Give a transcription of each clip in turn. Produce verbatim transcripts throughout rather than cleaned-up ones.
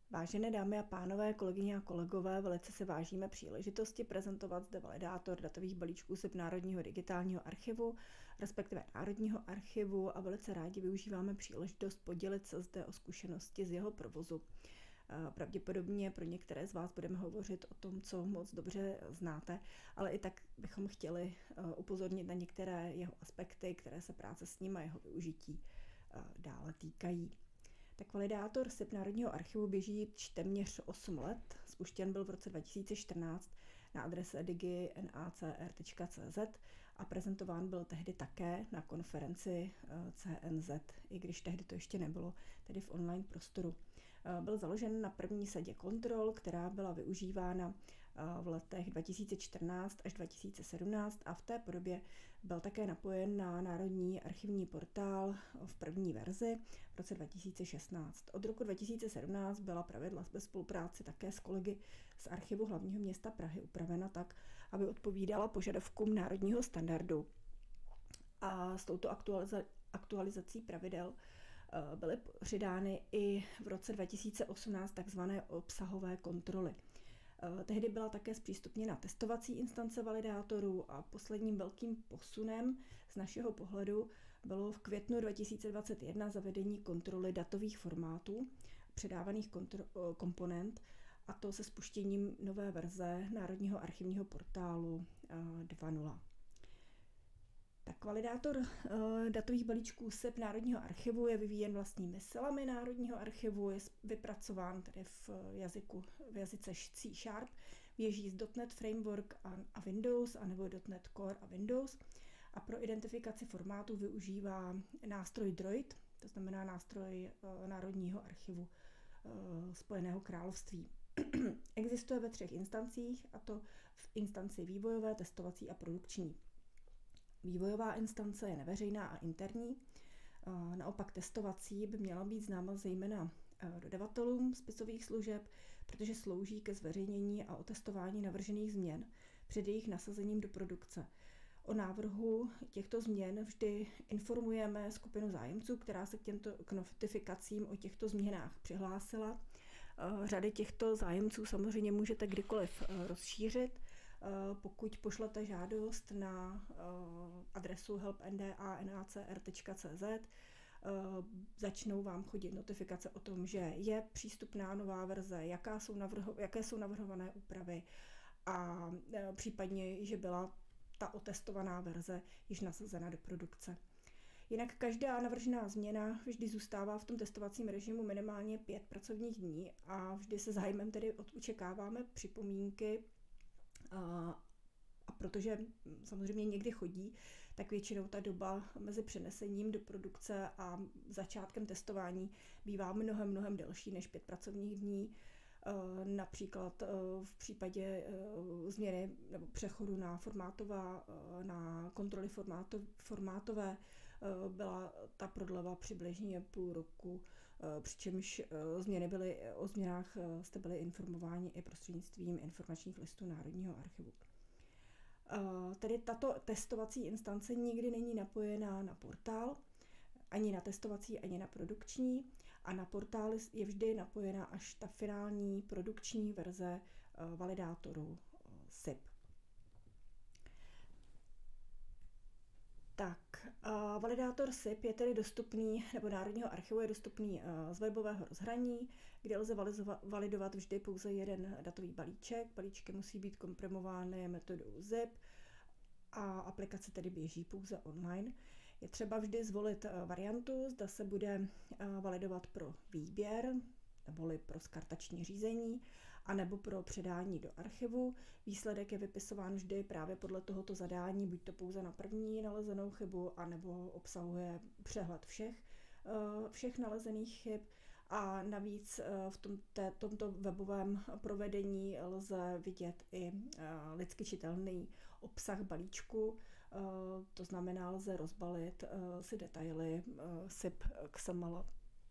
Vážené dámy a pánové, kolegyně a kolegové, velice si vážíme příležitosti prezentovat zde validátor datových balíčků SIP Národního digitálního archivu, respektive Národního archivu, a velice rádi využíváme příležitost podělit se zde o zkušenosti z jeho provozu. Pravděpodobně pro některé z vás budeme hovořit o tom, co moc dobře znáte, ale i tak bychom chtěli upozornit na některé jeho aspekty, které se práce s ním a jeho využití dále týkají. Tak validátor SIP Národního archivu běží téměř osm let. Spuštěn byl v roce dva tisíce čtrnáct na adrese digi nacr tečka cz a prezentován byl tehdy také na konferenci C N Z, i když tehdy to ještě nebylo, tedy v online prostoru. Byl založen na první sadě kontrol, která byla využívána v letech dva tisíce čtrnáct až dva tisíce sedmnáct a v té podobě byl také napojen na Národní archivní portál v první verzi v roce dva tisíce šestnáct. Od roku dva tisíce sedmnáct byla pravidla ve spolupráci také s kolegy z Archivu hlavního města Prahy upravena tak, aby odpovídala požadavkům národního standardu. A s touto aktualiza- aktualizací pravidel byly přidány i v roce dva tisíce osmnáct takzvané obsahové kontroly. Tehdy byla také zpřístupněna testovací instance validátorů a posledním velkým posunem z našeho pohledu bylo v květnu dva tisíce dvacet jedna zavedení kontroly datových formátů předávaných kontro- komponent, a to se spuštěním nové verze Národního archivního portálu dva tečka nula. Tak validátor uh, datových balíčků SIP Národního archivu je vyvíjen vlastními silami Národního archivu, je vypracován tedy v jazyku, v jazyce C Sharp, běží z .dot net Framework a, a Windows, anebo .dot net Core a Windows, a pro identifikaci formátu využívá nástroj Droid, to znamená nástroj uh, Národního archivu uh, Spojeného království. Existuje ve třech instancích, a to v instanci vývojové, testovací a produkční. Vývojová instance je neveřejná a interní, naopak testovací by měla být známa zejména dodavatelům spisových služeb, protože slouží ke zveřejnění a otestování navržených změn před jejich nasazením do produkce. O návrhu těchto změn vždy informujeme skupinu zájemců, která se k těmto k notifikacím o těchto změnách přihlásila. Řady těchto zájemců samozřejmě můžete kdykoliv rozšířit. Pokud pošlete žádost na adresu help n d a n a c r tečka c z, začnou vám chodit notifikace o tom, že je přístupná nová verze, jaká jsou navrho, jaké jsou navrhované úpravy a případně, že byla ta otestovaná verze již nasazena do produkce. Jinak každá navržená změna vždy zůstává v tom testovacím režimu minimálně pět pracovních dní a vždy se zájmem tedy očekáváme připomínky. A, a protože samozřejmě někdy chodí, tak většinou ta doba mezi přenesením do produkce a začátkem testování bývá mnohem, mnohem delší než pět pracovních dní. Například v případě změny nebo přechodu na formátová, na kontroly formáto, formátové byla ta prodleva přibližně půl roku, přičemž změny byly, o změnách jste byli informováni i prostřednictvím informačních listů Národního archivu. Tedy tato testovací instance nikdy není napojená na portál, ani na testovací, ani na produkční, a na portál je vždy napojena až ta finální produkční verze validátoru SIP. Tak, validátor SIP je tedy dostupný, nebo Národního archivu je dostupný z webového rozhraní, kde lze validovat vždy pouze jeden datový balíček. Balíčky musí být komprimovány metodou zip, a aplikace tedy běží pouze online. Je třeba vždy zvolit variantu, zda se bude validovat pro výběr, neboli pro skartační řízení, anebo pro předání do archivu. Výsledek je vypisován vždy právě podle tohoto zadání, buď to pouze na první nalezenou chybu, anebo obsahuje přehled všech, všech nalezených chyb. A navíc v tom, té, tomto webovém provedení lze vidět i lidsky čitelný obsah balíčku, to znamená, lze rozbalit si detaily SIP X M L.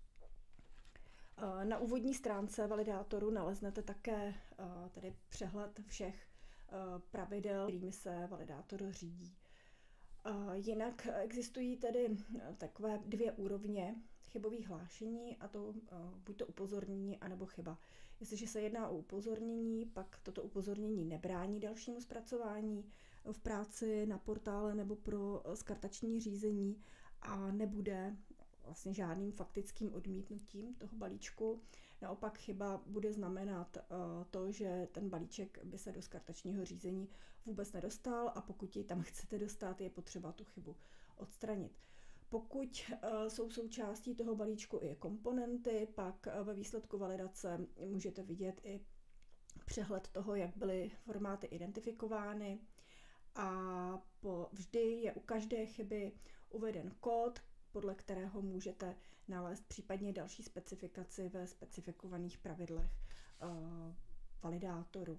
Na úvodní stránce validátoru naleznete také tedy přehled všech pravidel, kterými se validátor řídí. Jinak existují tedy takové dvě úrovně chybových hlášení, a to buď to upozornění, anebo chyba. Jestliže se jedná o upozornění, pak toto upozornění nebrání dalšímu zpracování v práci na portále nebo pro skartační řízení a nebude vlastně žádným faktickým odmítnutím toho balíčku. Naopak chyba bude znamenat to, že ten balíček by se do skartačního řízení vůbec nedostal, a pokud ji tam chcete dostat, je potřeba tu chybu odstranit. Pokud jsou součástí toho balíčku i komponenty, pak ve výsledku validace můžete vidět i přehled toho, jak byly formáty identifikovány, a po, vždy je u každé chyby uveden kód, podle kterého můžete nalézt případně další specifikaci ve specifikovaných pravidlech uh, validátoru.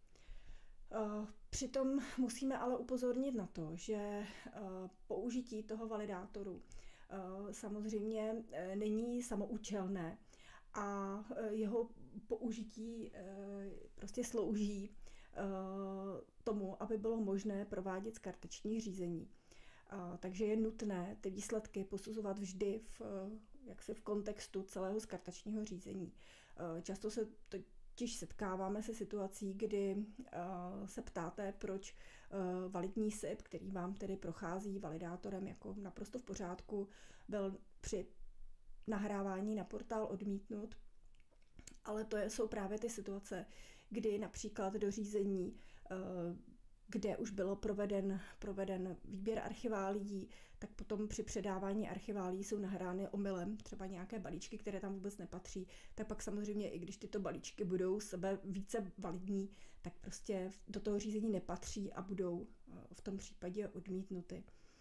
Uh, přitom musíme ale upozornit na to, že uh, použití toho validátoru uh, samozřejmě uh, není samoučelné a uh, jeho použití uh, prostě slouží uh, tomu, aby bylo možné provádět skartační řízení. A, takže je nutné ty výsledky posuzovat vždy v, jaksi v kontextu celého skartačního řízení. A, často se totiž setkáváme se situací, kdy a, se ptáte, proč a, validní S I P, který vám tedy prochází validátorem jako naprosto v pořádku, byl při nahrávání na portál odmítnut. Ale to jsou právě ty situace, kdy například do řízení, kde už bylo proveden, proveden výběr archiválií, tak potom při předávání archiválií jsou nahrány omylem třeba nějaké balíčky, které tam vůbec nepatří, tak pak samozřejmě, i když tyto balíčky budou sebe více validní, tak prostě do toho řízení nepatří a budou v tom případě odmítnuty.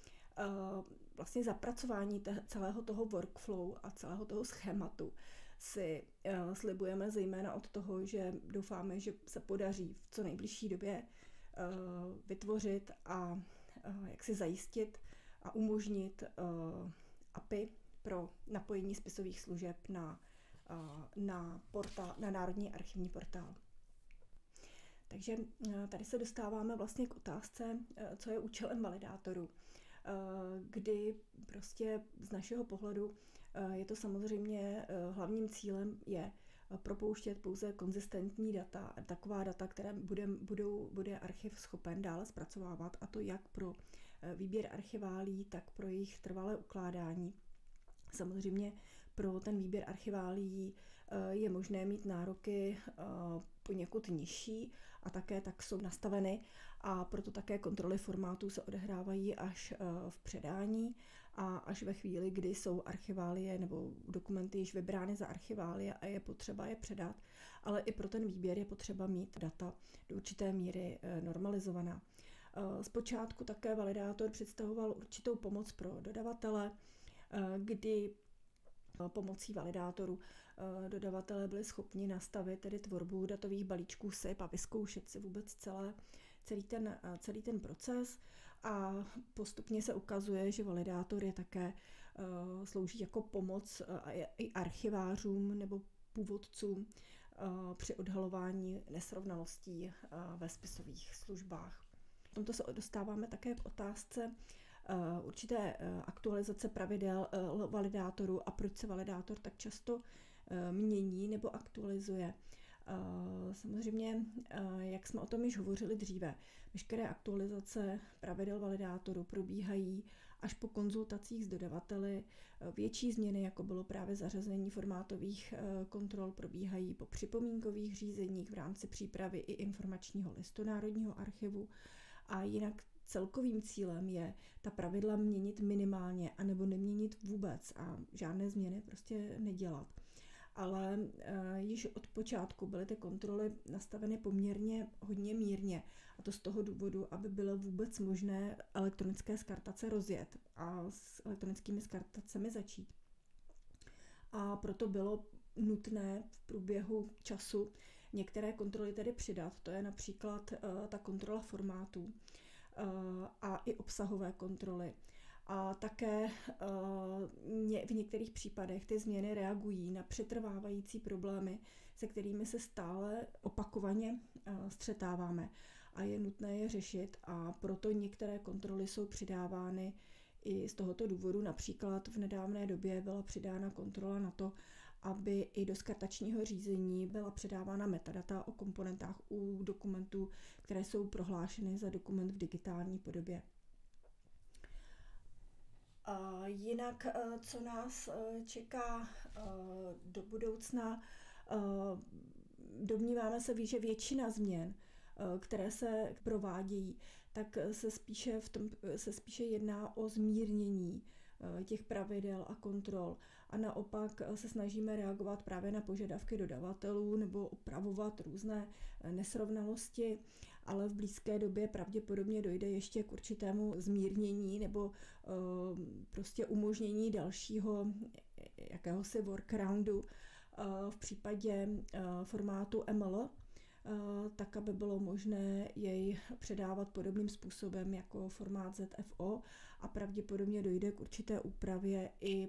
Vlastně zapracování celého toho workflow a celého toho schématu si slibujeme zejména od toho, že doufáme, že se podaří v co nejbližší době vytvořit a jak si zajistit a umožnit A P I pro napojení spisových služeb na, na, portál, na Národní archivní portál. Takže tady se dostáváme vlastně k otázce, co je účelem validátoru, kdy prostě z našeho pohledu je to samozřejmě hlavním cílem je propouštět pouze konzistentní data, taková data, které bude, budou, bude archiv schopen dále zpracovávat, a to jak pro výběr archiválií, tak pro jejich trvalé ukládání. Samozřejmě pro ten výběr archiválií je možné mít nároky poněkud nižší a také tak jsou nastaveny, a proto také kontroly formátů se odehrávají až v předání a až ve chvíli, kdy jsou archiválie nebo dokumenty již vybrány za archiválie a je potřeba je předat, ale i pro ten výběr je potřeba mít data do určité míry normalizovaná. Zpočátku také validátor představoval určitou pomoc pro dodavatele, kdy pomocí validátoru dodavatelé byli schopni nastavit tedy tvorbu datových balíčků S I P a vyzkoušet si vůbec celé, celý, ten, celý ten proces, a postupně se ukazuje, že validátor je také uh, slouží jako pomoc uh, i archivářům nebo původcům uh, při odhalování nesrovnalostí uh, ve spisových službách. V tomto se dostáváme také k otázce uh, určité uh, aktualizace pravidel uh, validátoru a proč se validátor tak často uh, mění nebo aktualizuje. Samozřejmě, jak jsme o tom již hovořili dříve, veškeré aktualizace pravidel validátoru probíhají až po konzultacích s dodavateli. Větší změny, jako bylo právě zařazení formátových kontrol, probíhají po připomínkových řízeních v rámci přípravy i informačního listu Národního archivu, a jinak celkovým cílem je ta pravidla měnit minimálně anebo neměnit vůbec a žádné změny prostě nedělat. Ale uh, již od počátku byly ty kontroly nastaveny poměrně hodně mírně, a to z toho důvodu, aby bylo vůbec možné elektronické skartace rozjet a s elektronickými skartacemi začít. A proto bylo nutné v průběhu času některé kontroly tedy přidat. To je například uh, ta kontrola formátů uh, a i obsahové kontroly. A také v některých případech ty změny reagují na přetrvávající problémy, se kterými se stále opakovaně střetáváme. a je nutné je řešit a proto některé kontroly jsou přidávány i z tohoto důvodu. Například v nedávné době byla přidána kontrola na to, aby i do skartačního řízení byla předávána metadata o komponentách u dokumentů, které jsou prohlášeny za dokument v digitální podobě. A jinak, co nás čeká do budoucna, domníváme se, že většina změn, které se provádějí, tak se spíše, v tom, se spíše jedná o zmírnění těch pravidel a kontrol. A naopak se snažíme reagovat právě na požadavky dodavatelů nebo opravovat různé nesrovnalosti, ale v blízké době pravděpodobně dojde ještě k určitému zmírnění nebo prostě umožnění dalšího jakéhosi workaroundu v případě formátu M L, tak aby bylo možné jej předávat podobným způsobem jako formát Z F O a pravděpodobně dojde k určité úpravě i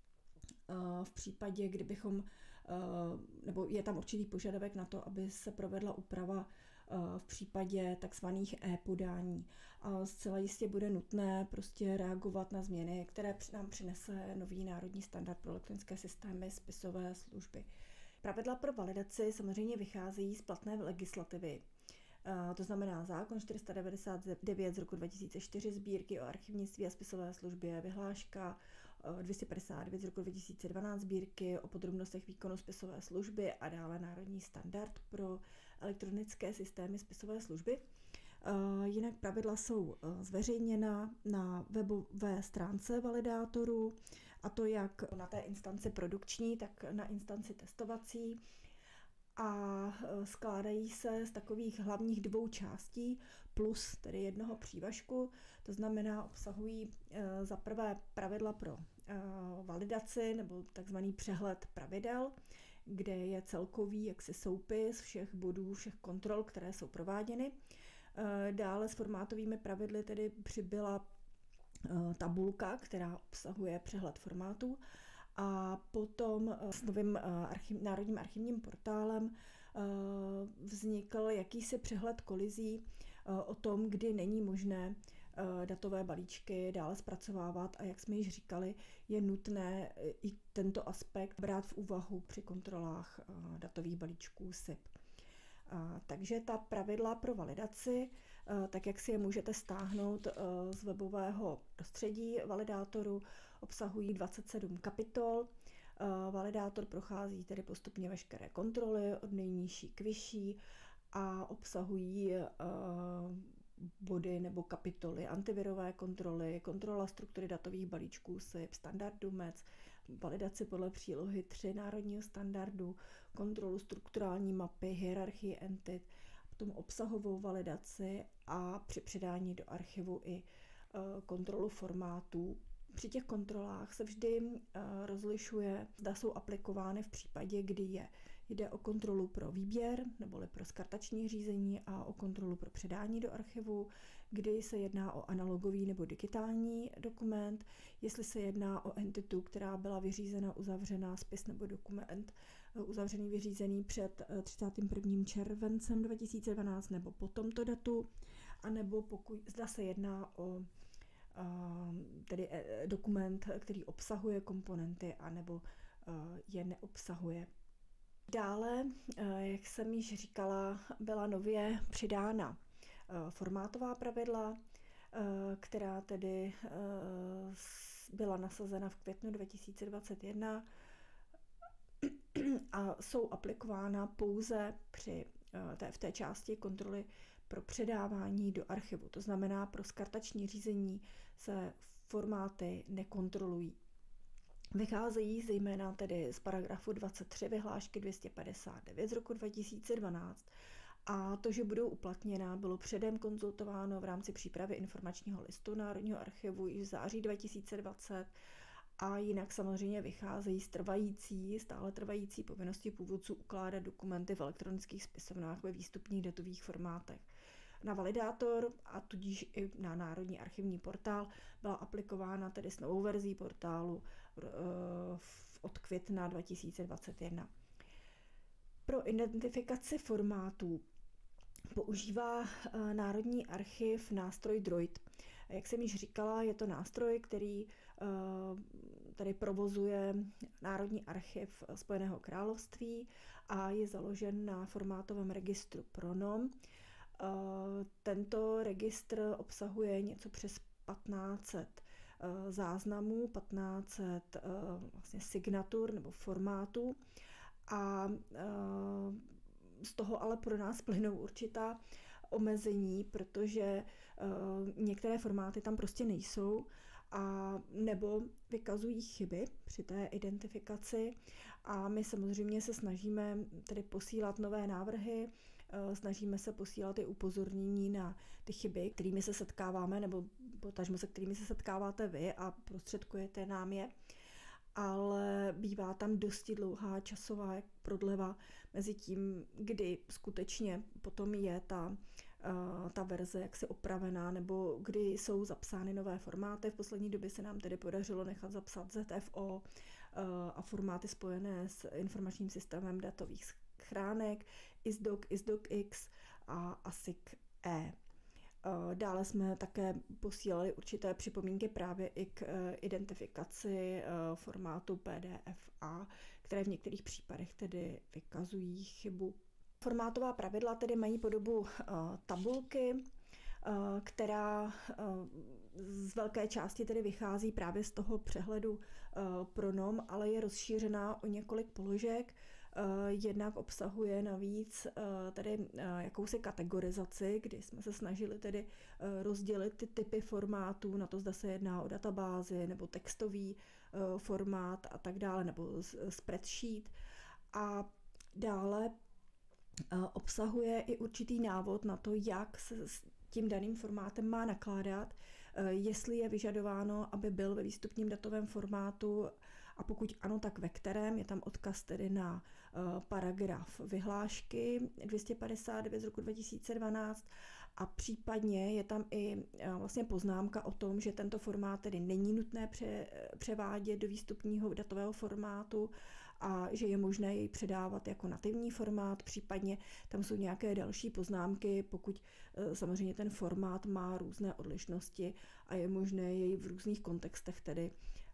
v případě, kdybychom, nebo je tam určitý požadavek na to, aby se provedla úprava v případě takzvaných e-podání. A zcela jistě bude nutné prostě reagovat na změny, které nám přinese nový národní standard pro elektronické systémy spisové služby. Pravidla pro validaci samozřejmě vycházejí z platné legislativy. To znamená zákon čtyři sta devadesát devět z roku dva tisíce čtyři, sbírky o archivnictví a spisové službě, vyhláška dvě stě padesát devět z roku dva tisíce dvanáct, sbírky o podrobnostech výkonu spisové služby a dále národní standard pro elektronické systémy spisové služby. Jinak pravidla jsou zveřejněna na webové stránce validátorů, a to jak na té instanci produkční, tak na instanci testovací. A skládají se z takových hlavních dvou částí plus tedy jednoho přívažku, to znamená obsahují za prvé pravidla pro validaci nebo takzvaný přehled pravidel, kde je celkový jaksi soupis všech bodů, všech kontrol, které jsou prováděny. Dále s formátovými pravidly tedy přibyla tabulka, která obsahuje přehled formátů. A potom s novým archiv, národním archivním portálem vznikl jakýsi přehled kolizí o tom, kdy není možné datové balíčky dále zpracovávat a jak jsme již říkali, je nutné i tento aspekt brát v úvahu při kontrolách datových balíčků S I P. Takže ta pravidla pro validaci, tak jak si je můžete stáhnout z webového prostředí validátoru, obsahují dvacet sedm kapitol. Validátor prochází tedy postupně veškeré kontroly od nejnižší k vyšší a obsahují body nebo kapitoly antivirové kontroly, kontrola struktury datových balíčků S I P, standardu M E C, validaci podle přílohy tři národního standardu, kontrolu strukturální mapy, hierarchii entit, potom obsahovou validaci a při předání do archivu i kontrolu formátů. Při těch kontrolách se vždy rozlišuje, zda jsou aplikovány v případě, kdy je jde o kontrolu pro výběr neboli pro skartační řízení a o kontrolu pro předání do archivu, kdy se jedná o analogový nebo digitální dokument, jestli se jedná o entitu, která byla vyřízena, uzavřená, spis nebo dokument uzavřený, vyřízený před třicátým prvním červencem dva tisíce dvanáct nebo po tomto datu, anebo pokud zda se jedná o tedy dokument, který obsahuje komponenty, anebo je neobsahuje. Dále, jak jsem již říkala, byla nově přidána formátová pravidla, která tedy byla nasazena v květnu dva tisíce dvacet jedna a jsou aplikována pouze při té, v té části kontroly pro předávání do archivu. To znamená, pro skartační řízení se formáty nekontrolují. Vycházejí zejména tedy z paragrafu dvacet tři vyhlášky dvě stě padesát devět z roku dva tisíce dvanáct a to, že budou uplatněna, bylo předem konzultováno v rámci přípravy informačního listu Národního archivu již v září dva tisíce dvacet a jinak samozřejmě vycházejí z trvající, stále trvající povinnosti původců ukládat dokumenty v elektronických spisovnách ve výstupních datových formátech. Na validátor a tudíž i na Národní archivní portál byla aplikována tedy s novou verzí portálu od května dva tisíce dvacet jedna. Pro identifikaci formátů používá Národní archiv nástroj Droid. Jak jsem již říkala, je to nástroj, který tady provozuje Národní archiv Spojeného království a je založen na formátovém registru Pronom. Tento registr obsahuje něco přes patnáct set záznamů, patnáct set vlastně signatur nebo formátů a z toho ale pro nás plynou určitá omezení, protože některé formáty tam prostě nejsou a nebo vykazují chyby při té identifikaci a my samozřejmě se snažíme tedy posílat nové návrhy, snažíme se posílat i upozornění na ty chyby, kterými se setkáváme, nebo potažmo se kterými se setkáváte vy a prostředkujete nám je. Ale bývá tam dosti dlouhá časová prodleva mezi tím, kdy skutečně potom je ta, ta verze jaksi opravená, nebo kdy jsou zapsány nové formáty. V poslední době se nám tedy podařilo nechat zapsat Z F O a formáty spojené s informačním systémem datových schránek, I S D O C, I S D O C X a A S I C E. Dále jsme také posílali určité připomínky právě i k identifikaci formátu P D F A, které v některých případech tedy vykazují chybu. Formátová pravidla tedy mají podobu tabulky, která z velké části tedy vychází právě z toho přehledu Pronom, ale je rozšířená o několik položek. Jednak obsahuje navíc tedy jakousi kategorizaci, kdy jsme se snažili tedy rozdělit ty typy formátů, na to zda se jedná o databázi nebo textový formát a tak dále, nebo spreadsheet. A dále obsahuje i určitý návod na to, jak se s tím daným formátem má nakládat, jestli je vyžadováno, aby byl ve výstupním datovém formátu a pokud ano, tak ve kterém. Je tam odkaz tedy na paragraf vyhlášky dvě stě padesát devět z roku dva tisíce dvanáct a případně je tam i vlastně poznámka o tom, že tento formát tedy není nutné pře- převádět do výstupního datového formátu a že je možné jej předávat jako nativní formát, případně tam jsou nějaké další poznámky, pokud samozřejmě ten formát má různé odlišnosti a je možné jej v různých kontextech tedy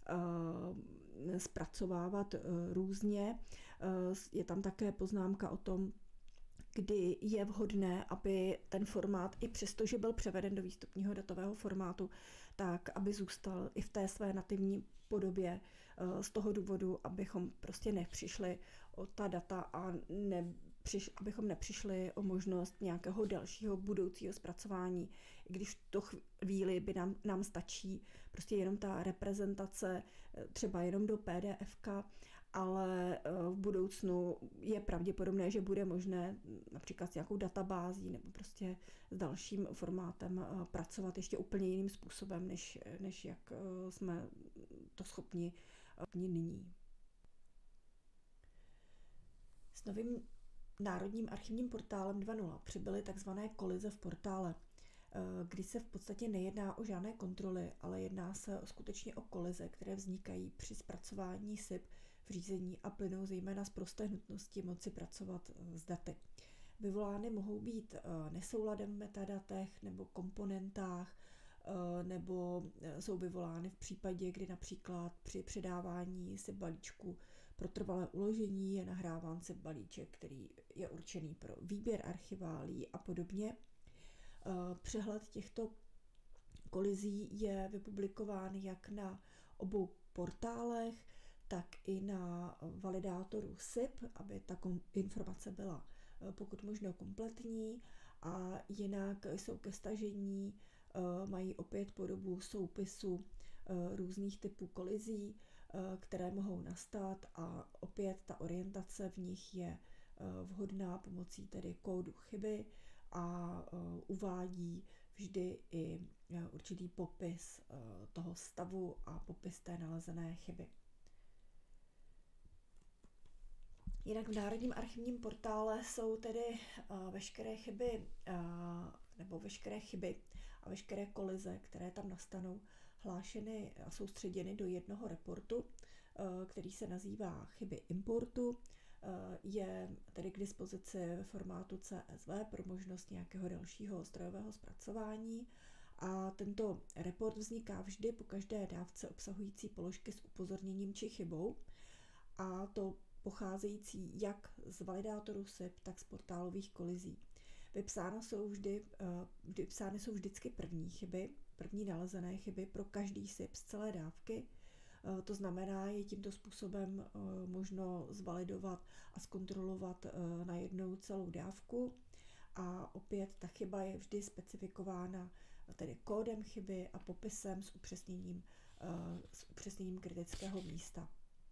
uh, zpracovávat uh, různě. Uh, je tam také poznámka o tom, kdy je vhodné, aby ten formát, i přesto, že byl převeden do výstupního datového formátu, tak aby zůstal i v té své nativní podobě z toho důvodu, abychom prostě nepřišli o ta data a ne, přiš, abychom nepřišli o možnost nějakého dalšího budoucího zpracování, i když v tu chvíli by nám, nám stačí prostě jenom ta reprezentace, třeba jenom do P D F ka, ale v budoucnu je pravděpodobné, že bude možné například s nějakou databází nebo prostě s dalším formátem pracovat ještě úplně jiným způsobem, než, než jak jsme to schopni nyní. S novým Národním archivním portálem dva tečka nula přibyly takzvané kolize v portále, kdy se v podstatě nejedná o žádné kontroly, ale jedná se skutečně o kolize, které vznikají při zpracování S I P v řízení a plynou zejména z prosté nutnosti moci pracovat s daty. Vyvolány mohou být nesouladem v metadatech nebo komponentách, nebo jsou vyvolány v případě, kdy například při předávání S I P balíčku pro trvalé uložení je nahráván S I P balíček, který je určený pro výběr archiválií a podobně. Přehled těchto kolizí je vypublikován jak na obou portálech, tak i na validátoru S I P, aby ta informace byla pokud možno kompletní, a jinak jsou ke stažení, mají opět podobu soupisu různých typů kolizí, které mohou nastat, a opět ta orientace v nich je vhodná pomocí tedy kódu chyby a uvádí vždy i určitý popis toho stavu a popis té nalezené chyby. Jinak v Národním archivním portále jsou tedy veškeré chyby nebo veškeré chyby a veškeré kolize, které tam nastanou, hlášeny a soustředěny do jednoho reportu, který se nazývá chyby importu. je tedy k dispozici ve formátu C S V pro možnost nějakého dalšího strojového zpracování. A tento report vzniká vždy po každé dávce obsahující položky s upozorněním či chybou, a to pocházející jak z validátoru S I P, tak z portálových kolizí. Vypsány jsou, vždy, vypsány jsou vždycky první chyby, první nalezené chyby pro každý S I P z celé dávky. To znamená, je tímto způsobem možno zvalidovat a zkontrolovat najednou celou dávku. A opět ta chyba je vždy specifikována tedy kódem chyby a popisem s upřesněním, s upřesněním kritického místa.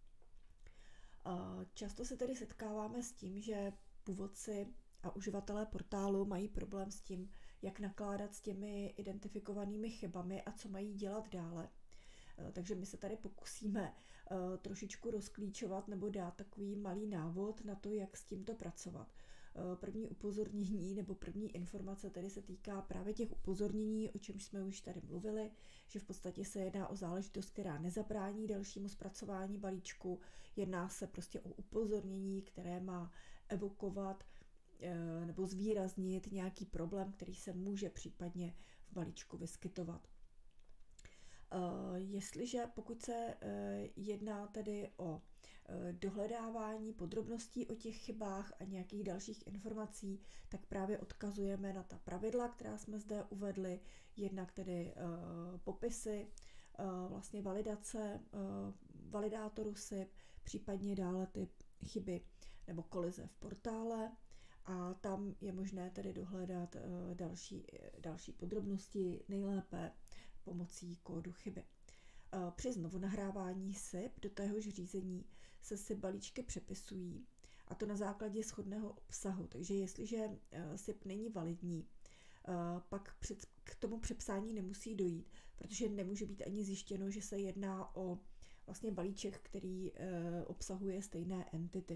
Často se tedy setkáváme s tím, že původci a uživatelé portálu mají problém s tím, jak nakládat s těmi identifikovanými chybami a co mají dělat dále. Takže my se tady pokusíme trošičku rozklíčovat nebo dát takový malý návod na to, jak s tímto pracovat. První upozornění nebo první informace tedy se týká právě těch upozornění, o čemž jsme už tady mluvili, že v podstatě se jedná o záležitost, která nezabrání dalšímu zpracování balíčku. Jedná se prostě o upozornění, které má evokovat nebo zvýraznit nějaký problém, který se může případně v balíčku vyskytovat. Jestliže pokud se jedná tedy o dohledávání podrobností o těch chybách a nějakých dalších informací, tak právě odkazujeme na ta pravidla, která jsme zde uvedli, jednak tedy popisy, vlastně validace validátoru S I P, případně dále ty chyby nebo kolize v portále, a tam je možné tedy dohledat další, další podrobnosti, nejlépe pomocí kódu chyby. Při znovu nahrávání S I P do téhož řízení se S I P balíčky přepisují, a to na základě shodného obsahu. Takže jestliže S I P není validní, pak k tomu přepsání nemusí dojít, protože nemůže být ani zjištěno, že se jedná o vlastně balíček, který obsahuje stejné entity.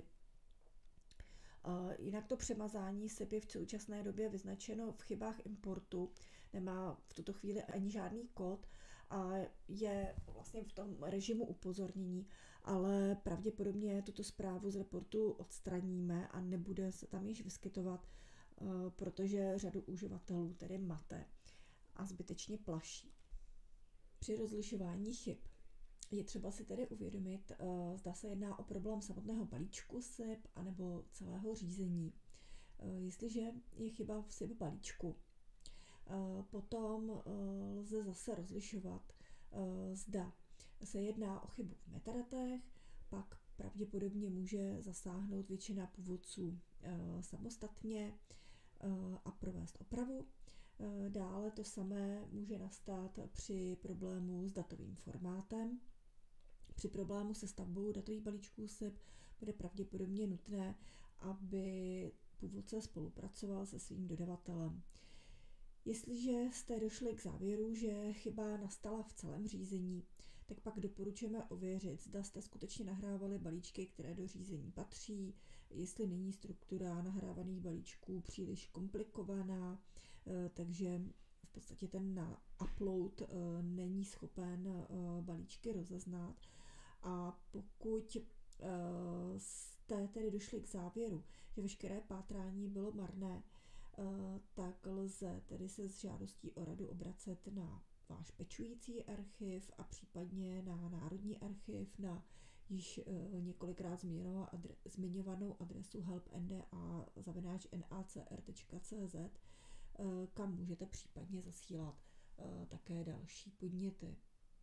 Jinak to přemazání S I P je v současné době vyznačeno v chybách importu, nemá v tuto chvíli ani žádný kód a je vlastně v tom režimu upozornění, ale pravděpodobně tuto zprávu z reportu odstraníme a nebude se tam již vyskytovat, protože řadu uživatelů tedy mate a zbytečně plaší. Při rozlišování chyb je třeba si tedy uvědomit, zda se jedná o problém samotného balíčku S I P anebo celého řízení. Jestliže je chyba v S I P balíčku, potom lze zase rozlišovat, zda se jedná o chybu v metadatech, pak pravděpodobně může zasáhnout většina původců samostatně a provést opravu. Dále to samé může nastat při problému s datovým formátem. Při problému se stavbou datových balíčků S I P bude pravděpodobně nutné, aby původce spolupracoval se svým dodavatelem. Jestliže jste došli k závěru, že chyba nastala v celém řízení, tak pak doporučujeme ověřit, zda jste skutečně nahrávali balíčky, které do řízení patří, jestli není struktura nahrávaných balíčků příliš komplikovaná, takže v podstatě ten upload není schopen balíčky rozeznat. A pokud jste tedy došli k závěru, že veškeré pátrání bylo marné, tak lze tedy se s žádostí o radu obracet na váš pečující archiv a případně na Národní archiv, na již několikrát zmiňovanou adresu help n d a zavináč n a c r tečka c z, kam můžete případně zasílat také další podněty.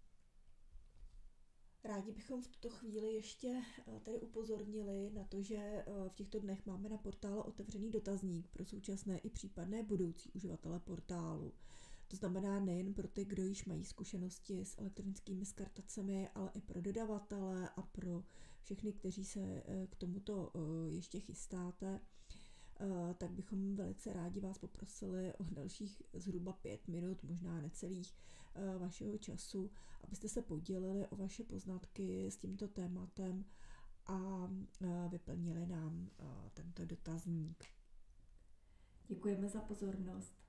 Rádi bychom v tuto chvíli ještě tedy upozornili na to, že v těchto dnech máme na portálu otevřený dotazník pro současné i případné budoucí uživatele portálu. To znamená nejen pro ty, kdo již mají zkušenosti s elektronickými skartacemi, ale i pro dodavatele a pro všechny, kteří se k tomuto ještě chystáte. Tak bychom velice rádi vás poprosili o dalších zhruba pět minut, možná necelých vašeho času, abyste se podělili o vaše poznatky s tímto tématem a vyplnili nám tento dotazník. Děkujeme za pozornost.